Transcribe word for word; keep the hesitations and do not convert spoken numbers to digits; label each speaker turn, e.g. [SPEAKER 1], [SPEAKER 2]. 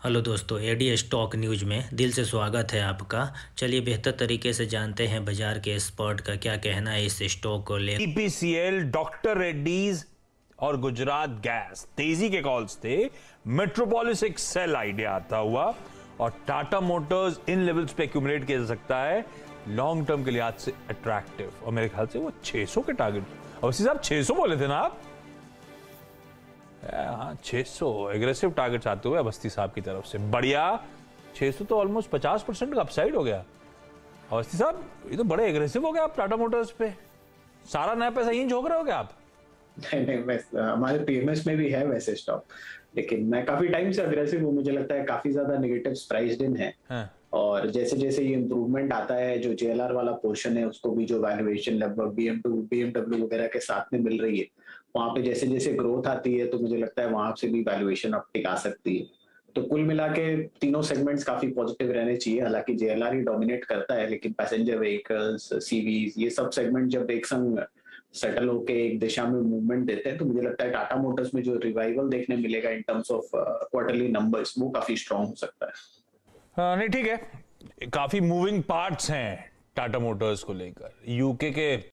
[SPEAKER 1] Hello दोस्तों, AD stock news में दिल से स्वागत है आपका। चलिए बेहतर तरीके से जानते हैं बाजार के एक्सपर्ट का क्या कहना है इस स्टॉक को लेकर।
[SPEAKER 2] ईपीसीएल, डॉक्टर रेड्डीज और गुजरात गैस तेजी के कॉल्स थे। मेट्रोपोलिस एक सेल आइडिया आता हुआ और टाटा मोटर्स इन लेवल्स पे एक्यूमुलेट किया जा सकता है लॉन्ग टर्म के लिहाज से अट्रैक्टिव। और मेरे ख्याल से वो छह सौ के टारगेट, अवस्थी साहब छह सौ बोले थे ना आप? हाँ, छह सौ एग्रेसिव टारगेट्स आते हुए अवस्थी साहब की तरफ से। बढ़िया, छह सौ तो ऑलमोस्ट पचास परसेंट का अपसाइड हो गया। अवस्थी साहब ये तो बड़े एग्रेसिव हो गए आप टाटा मोटर्स पे। सारा नया पैसा यहीं झोंक रहे हो क्या आप?
[SPEAKER 3] नहीं नहीं, वैसे हमारे पीएमएस में भी है वैसे स्टॉक, लेकिन मैं काफी टाइम से अग्रेसिव हूँ। मुझे लगता है काफी ज्यादा नेगेटिव प्राइस्ड इन है।
[SPEAKER 2] हाँ।
[SPEAKER 3] और जैसे जैसे ये इंप्रूवमेंट आता है, जो जेएलआर वाला पोर्शन है उसको भी जो वैल्यूएशन लगभग बीएमडब्ल्यू बीएमडब्ल्यू वगैरह के साथ में मिल रही है, वहां पे जैसे जैसे ग्रोथ आती है तो मुझे लगता है वहां से भी वैल्यूएशन अपटिक आ सकती है। तो कुल मिला के तीनों सेगमेंट्स काफी पॉजिटिव रहने चाहिए। हालांकि जेएलआर ही डोमिनेट करता है, लेकिन पैसेंजर व्हीकल्स, सीवीज, ये सब सेगमेंट जब एक संग सेटल होके एक दिशा में मूवमेंट देते हैं तो मुझे लगता है टाटा मोटर्स में जो रिवाइवल देखने मिलेगा in terms of quarterly numbers, वो काफी स्ट्रांग हो सकता है।
[SPEAKER 2] हाँ, नहीं ठीक है, काफी मूविंग पार्ट्स हैं टाटा मोटर्स को लेकर। यूके के